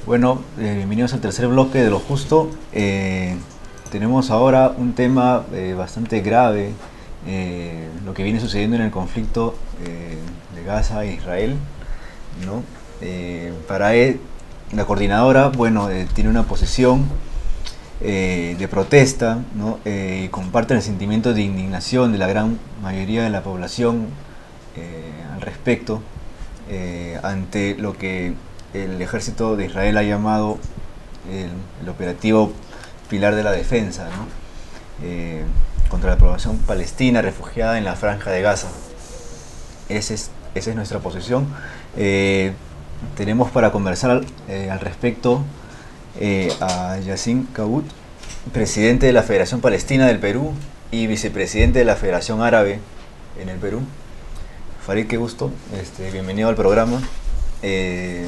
Bueno, eh, bienvenidos al tercer bloque de Lo Justo. Eh, tenemos ahora un tema eh, bastante grave, eh, lo que viene sucediendo en el conflicto eh, de Gaza e Israel, ¿no? Eh, para él, la coordinadora, bueno, eh, tiene una posición eh, de protesta, ¿no? Eh, y comparte el sentimiento de indignación de la gran mayoría de la población eh, al respecto, eh, ante lo que el ejército de Israel ha llamado el, el operativo Pilar de la Defensa, ¿no? eh, contra la población palestina refugiada en la Franja de Gaza. Ese es, esa es nuestra posición. Eh, tenemos para conversar al, eh, al respecto eh, a Yassin Kabout, presidente de la Federación Palestina del Perú y vicepresidente de la Federación Árabe en el Perú. Farid, qué gusto, este, bienvenido al programa. Eh,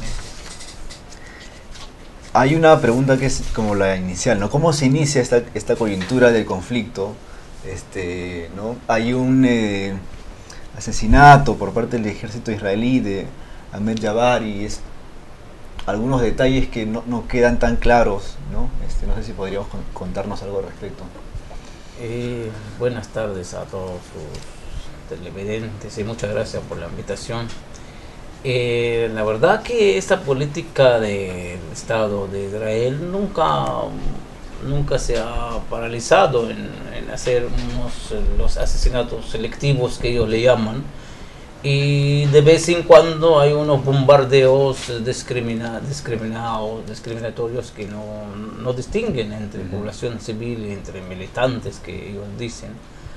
hay una pregunta que es como la inicial, ¿no? ¿Cómo se inicia esta, esta coyuntura del conflicto? Este, ¿no? Hay un eh, asesinato por parte del ejército israelí de Ahmed Jabari, es algunos detalles que no, no quedan tan claros, ¿no? Este, no sé si podríamos contarnos algo al respecto. Eh, buenas tardes a todos sus televidentes y muchas gracias por la invitación. Eh, la verdad que esta política del Estado de Israel nunca, nunca se ha paralizado en, en hacer unos, los asesinatos selectivos que ellos le llaman, y de vez en cuando hay unos bombardeos discrimina, discriminados, discriminatorios que no, no distinguen entre uh-huh. población civil y entre militantes que ellos dicen.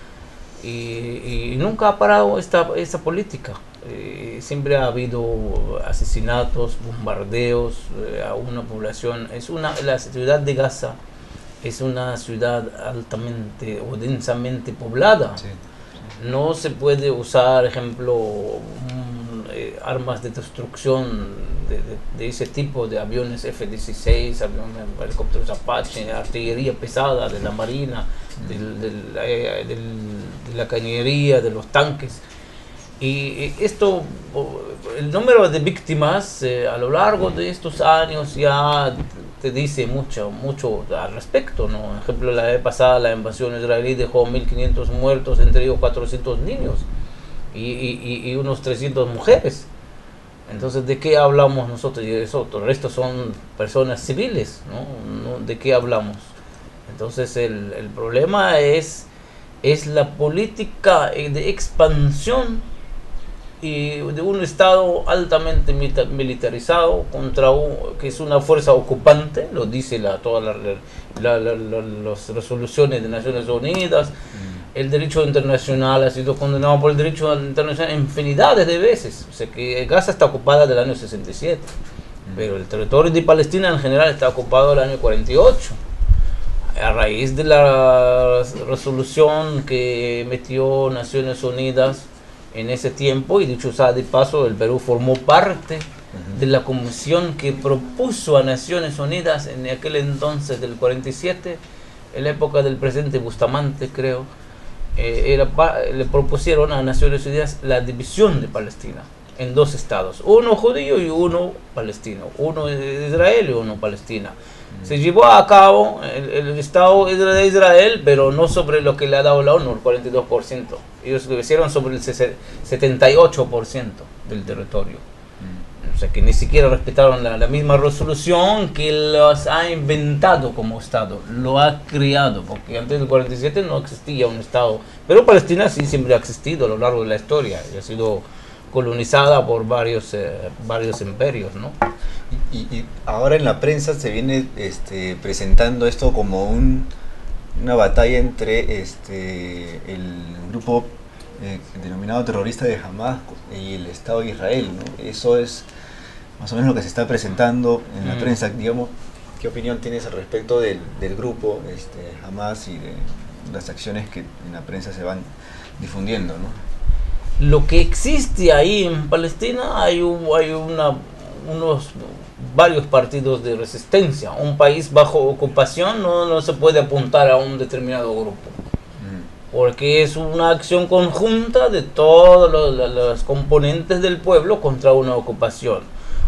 Y, y nunca ha parado esta, esta política. Eh, siempre ha habido asesinatos, bombardeos eh, a una población. Es una, la ciudad de Gaza es una ciudad altamente o densamente poblada. Sí, sí. No se puede usar, ejemplo, um, eh, armas de destrucción de, de, de ese tipo, de aviones F dieciséis, aviones, helicópteros Apache, artillería pesada de la Marina, del, del, eh, del, de la cañería, de los tanques. Y esto, el número de víctimas eh, a lo largo de estos años ya te dice mucho, mucho al respecto, ¿no? Por ejemplo, la vez pasada la invasión israelí dejó mil quinientos muertos, entre ellos cuatrocientos niños y, y, y unos trescientas mujeres. Entonces, ¿de qué hablamos nosotros? Y eso, el resto son personas civiles, ¿no? ¿No? ¿De qué hablamos? Entonces, el, el problema es, es la política de expansión y de un Estado altamente militarizado contra un, que es una fuerza ocupante, lo dice la, todas la, la, la, la, las resoluciones de Naciones Unidas. Mm. El derecho internacional ha sido condenado por el derecho internacional infinidades de veces. O sea que Gaza está ocupada del año sesenta y siete, mm. pero el territorio de Palestina en general está ocupado del año cuarenta y ocho. A raíz de la resolución que emitió Naciones Unidas en ese tiempo, y dicho sea de paso, el Perú formó parte uh-huh. de la comisión que propuso a Naciones Unidas en aquel entonces del cuarenta y siete, en la época del presidente Bustamante, creo, eh, era, le propusieron a Naciones Unidas la división de Palestina en dos estados, uno judío y uno palestino, uno de Israel y uno Palestina. Se llevó a cabo el, el Estado de Israel, pero no sobre lo que le ha dado la ONU, el cuarenta y dos por ciento. Ellos lo hicieron sobre el setenta y ocho por ciento del territorio. Mm. O sea que ni siquiera respetaron la, la misma resolución que los ha inventado como Estado, lo ha creado, porque antes del cuarenta y siete no existía un Estado. Pero Palestina sí siempre ha existido a lo largo de la historia y ha sido colonizada por varios, eh, varios imperios, ¿no? Y, y ahora en la prensa se viene este, presentando esto como un, una batalla entre este, el grupo eh, denominado terrorista de Hamas y el Estado de Israel, ¿no? Eso es más o menos lo que se está presentando en la mm. prensa. Digamos, ¿qué opinión tienes al respecto del, del grupo este, Hamas y de las acciones que en la prensa se van difundiendo, ¿no? Lo que existe ahí en Palestina, hay, un, hay una, unos varios partidos de resistencia. Un país bajo ocupación no, no se puede apuntar a un determinado grupo, mm. porque es una acción conjunta de todos los, los componentes del pueblo contra una ocupación.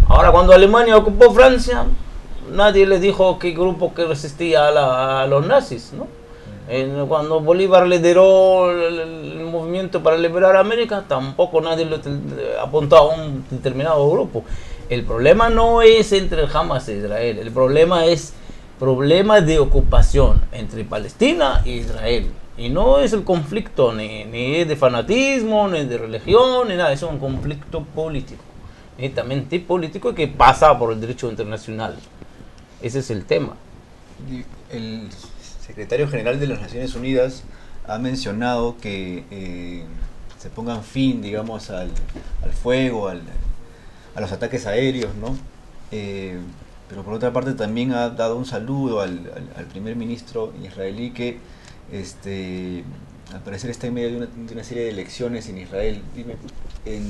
Ahora, cuando Alemania ocupó Francia, nadie le dijo qué grupo que resistía a, la, a los nazis, ¿no? En, cuando Bolívar lideró el, el movimiento para liberar América, tampoco nadie le apuntó a un determinado grupo. El problema no es entre el Hamas e Israel, el problema es problema de ocupación entre Palestina e Israel. Y no es el conflicto ni, ni de fanatismo, ni de religión, ni nada, es un conflicto político. Netamente político que pasa por el derecho internacional. Ese es el tema. El secretario general de las Naciones Unidas ha mencionado que eh, se pongan fin, digamos, al, al fuego, al, a los ataques aéreos, ¿no? Eh, pero por otra parte también ha dado un saludo al, al, al primer ministro israelí que este, al parecer está en medio de una, de una serie de elecciones en Israel. Dime, en,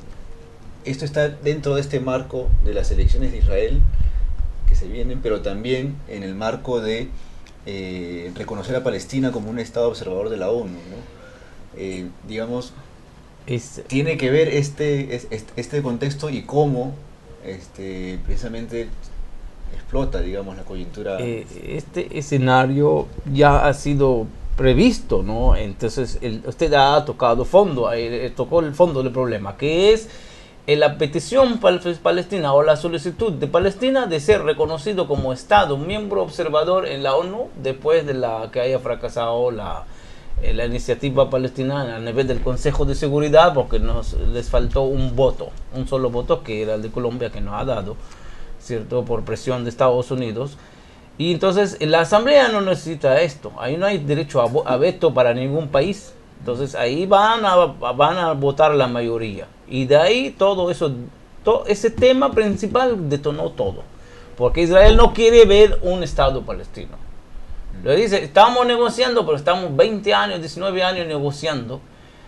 esto está dentro de este marco de las elecciones de Israel que se vienen, pero también en el marco de eh, reconocer a Palestina como un estado observador de la ONU, ¿no? Eh, digamos, Es, tiene que ver este, este, este contexto y cómo este, precisamente explota, digamos, la coyuntura. eh, este escenario ya ha sido previsto, ¿no? Entonces, el, usted ha tocado fondo, eh, tocó el fondo del problema, que es eh, la petición pal palestina o la solicitud de Palestina de ser reconocido como Estado miembro observador en la ONU después de la que haya fracasado la, eh, la iniciativa palestina a nivel del Consejo de Seguridad, porque nos les faltó un voto, un solo voto, que era el de Colombia, que nos ha dado, ¿cierto? Por presión de Estados Unidos. Y entonces la Asamblea no necesita esto, ahí no hay derecho a, a veto para ningún país, entonces ahí van a, van a votar la mayoría, y de ahí todo eso, todo ese tema principal detonó todo, porque Israel no quiere ver un Estado palestino. Le dice, estamos negociando, pero estamos veinte años, diecinueve años negociando.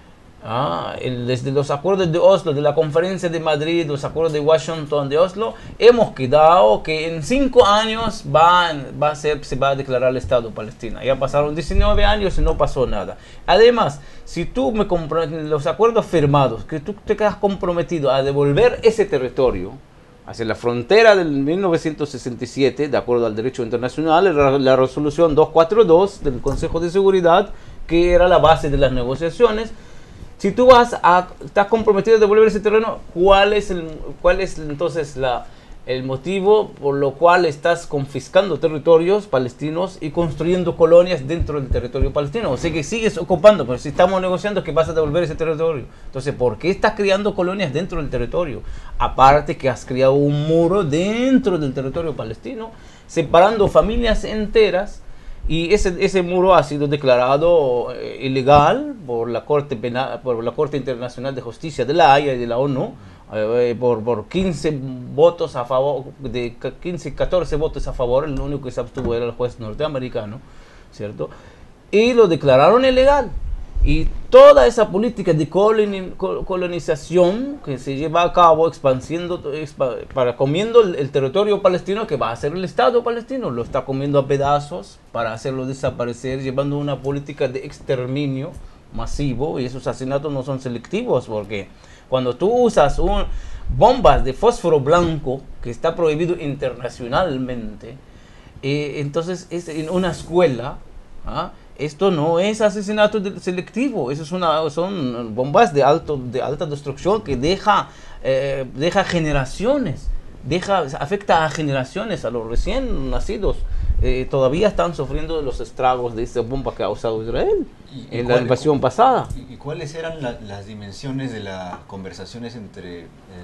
Ah, el, desde los acuerdos de Oslo, de la conferencia de Madrid, los acuerdos de Washington, de Oslo, hemos quedado que en cinco años va, va a ser, se va a declarar el Estado palestino. Ya pasaron diecinueve años y no pasó nada. Además, si tú me comprometes, los acuerdos firmados, que tú te quedas comprometido a devolver ese territorio hacia la frontera del mil novecientos sesenta y siete, de acuerdo al derecho internacional, la, la resolución doscientos cuarenta y dos del Consejo de Seguridad, que era la base de las negociaciones. Si tú vas a, estás comprometido a devolver ese terreno, ¿cuál es, el, cuál es entonces la, el motivo por lo cual estás confiscando territorios palestinos y construyendo colonias dentro del territorio palestino? O sea que sigues ocupando, pero si estamos negociando que vas a devolver ese territorio. Entonces, ¿por qué estás creando colonias dentro del territorio? Aparte que has creado un muro dentro del territorio palestino, separando familias enteras. Y ese, ese muro ha sido declarado eh, ilegal por la Corte Penal, por la Corte Internacional de Justicia de la Haya y de la ONU, eh, por, por quince votos a favor, de quince, catorce votos a favor, el único que se abstuvo era el juez norteamericano, ¿cierto? Y lo declararon ilegal. Y toda esa política de colonización que se lleva a cabo expandiendo, para comiendo el, el territorio palestino, que va a ser el Estado palestino, lo está comiendo a pedazos para hacerlo desaparecer, llevando una política de exterminio masivo. Y esos asesinatos no son selectivos, porque cuando tú usas un, bombas de fósforo blanco, que está prohibido internacionalmente, eh, entonces es en una escuela, ¿ah? Esto no es asesinato selectivo, eso es una, son bombas de, alto, de alta destrucción que deja, eh, deja generaciones, deja, afecta a generaciones, a los recién nacidos. Eh, todavía están sufriendo los estragos de esta bomba que ha usado Israel ¿Y, y en cuál, la invasión y, pasada. ¿Y, y cuáles eran la, las dimensiones de las conversaciones entre el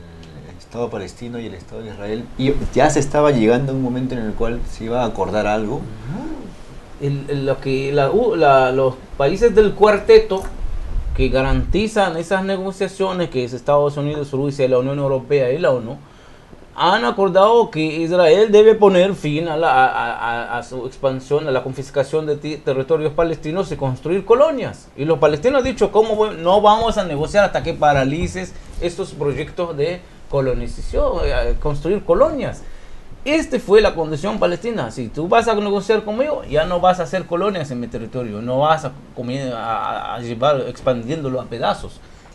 Estado palestino y el Estado de Israel? ¿Y ya se estaba llegando a un momento en el cual se iba a acordar algo? El, el, lo que la, la, los países del cuarteto que garantizan esas negociaciones, que es Estados Unidos, Rusia, la Unión Europea y la ONU, han acordado que Israel debe poner fin a, la, a, a, a su expansión, a la confiscación de territorios palestinos y construir colonias. Y los palestinos han dicho, ¿cómo no vamos a negociar hasta que paralices estos proyectos de colonización, construir colonias? Esta fue la condición palestina. Si tú vas a negociar conmigo, ya no vas a hacer colonias en mi territorio, no vas a, a, a llevar expandiéndolo a pedazos.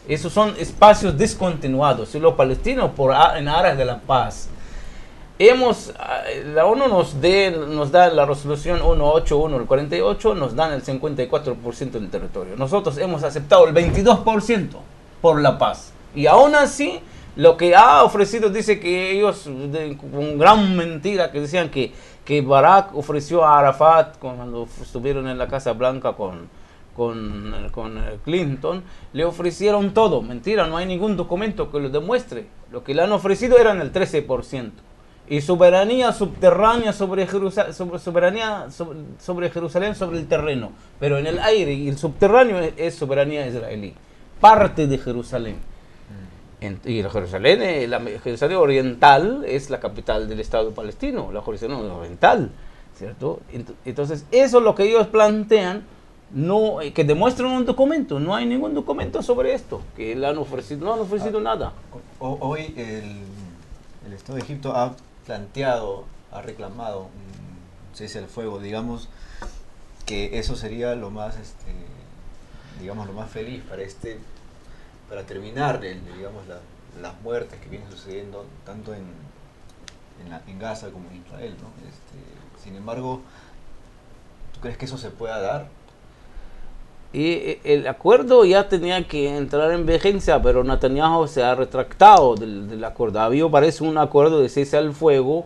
Esos son espacios descontinuados. Y los palestinos, por, en aras de la paz, hemos, la ONU nos, de, nos da la resolución ciento ochenta y uno del cuarenta y ocho, nos dan el cincuenta y cuatro por ciento del territorio. Nosotros hemos aceptado el veintidós por ciento por la paz. Y aún así, lo que ha ofrecido, dice que ellos, de, con gran mentira, que decían que, que Barak ofreció a Arafat cuando estuvieron en la Casa Blanca con, con, con Clinton, le ofrecieron todo. Mentira, no hay ningún documento que lo demuestre. Lo que le han ofrecido eran el trece por ciento. Y soberanía subterránea sobre Jerusalén, sobre, soberanía sobre, sobre Jerusalén, sobre el terreno. Pero en el aire y el subterráneo es, es soberanía israelí. Parte de Jerusalén. En, y la Jerusalén, la Jerusalén oriental es la capital del Estado palestino, la Jerusalén oriental, ¿cierto? Entonces, eso es lo que ellos plantean, no, que demuestran un documento. No hay ningún documento sobre esto, que le han ofrecido, no han ofrecido ah, nada. Hoy el, el Estado de Egipto ha planteado, ha reclamado un cese al fuego, digamos que eso sería lo más, este, digamos, lo más feliz para este para terminar el, digamos, la, las muertes que vienen sucediendo tanto en, en, la, en Gaza como en Israel, ¿no? Este, sin embargo, ¿tú crees que eso se pueda dar? Y el acuerdo ya tenía que entrar en vigencia, pero Netanyahu se ha retractado del, del acuerdo. Había, parece, un acuerdo de cese al fuego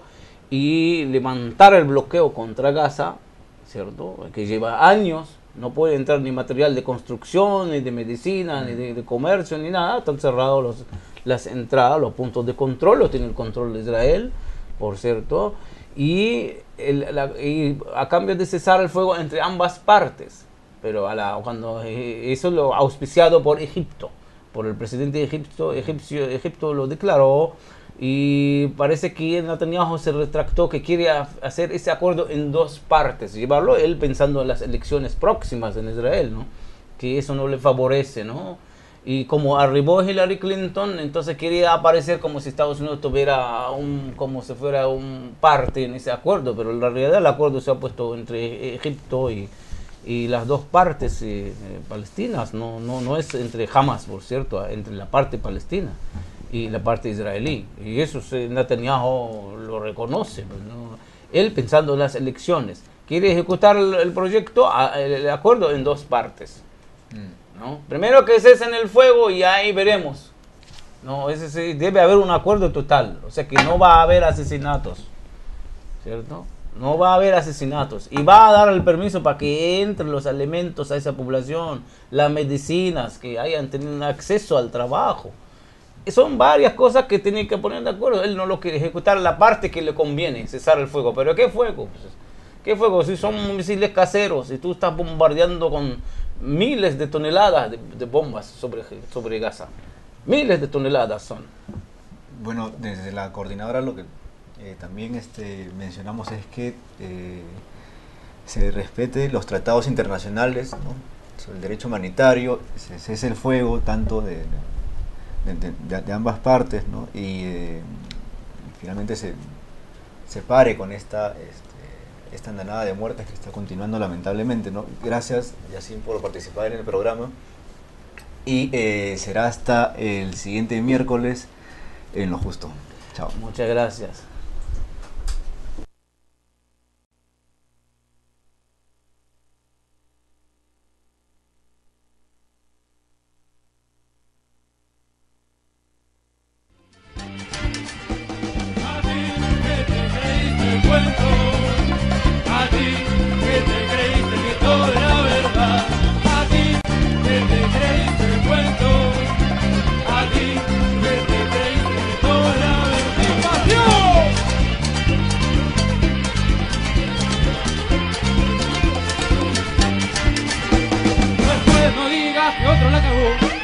y levantar el bloqueo contra Gaza, ¿cierto? Que lleva años. No puede entrar ni material de construcción, ni de medicina, mm. ni de, de comercio, ni nada. Están cerrados los, las entradas, los puntos de control, los tiene el control de Israel, por cierto. Y, el, la, y a cambio de cesar el fuego entre ambas partes. Pero a la, cuando eh, eso lo auspiciado por Egipto, por el presidente de Egipto, Egipcio, Egipto lo declaró. Y parece que Netanyahu se retractó, que quiere hacer ese acuerdo en dos partes, llevarlo él pensando en las elecciones próximas en Israel, ¿no? Que eso no le favorece, ¿no? Y como arribó Hillary Clinton, entonces quería aparecer como si Estados Unidos tuviera un, como si fuera un parte en ese acuerdo, pero en realidad el acuerdo se ha puesto entre Egipto y, y las dos partes eh, palestinas, no, no, no es entre Hamas, por cierto, entre la parte palestina y la parte israelí, y eso Netanyahu lo reconoce, pues, ¿no? Él pensando en las elecciones, quiere ejecutar el, el proyecto, el, el acuerdo en dos partes, ¿no? Primero que cesen el fuego y ahí veremos, no, ese, ese, debe haber un acuerdo total, o sea que no va a haber asesinatos, ¿cierto? No va a haber asesinatos, y va a dar el permiso para que entren los alimentos a esa población, las medicinas, que hayan tenido acceso al trabajo. Son varias cosas que tienen que poner de acuerdo. Él no lo quiere ejecutar la parte que le conviene, cesar el fuego. ¿Pero qué fuego? ¿Qué fuego? Si son misiles caseros y tú estás bombardeando con miles de toneladas de, de bombas sobre, sobre Gaza. Miles de toneladas son. Bueno, desde la coordinadora lo que eh, también este, mencionamos es que eh, se respete los tratados internacionales, ¿no? Sobre el derecho humanitario, se cese el fuego tanto de... de De, de, de ambas partes, ¿no? Y eh, finalmente se, se pare con esta, este, esta andanada de muertes que está continuando lamentablemente, ¿no? Gracias, Yacine, por participar en el programa y eh, será hasta el siguiente miércoles en Lo Justo. Chao. Muchas gracias. Que otro la cagó.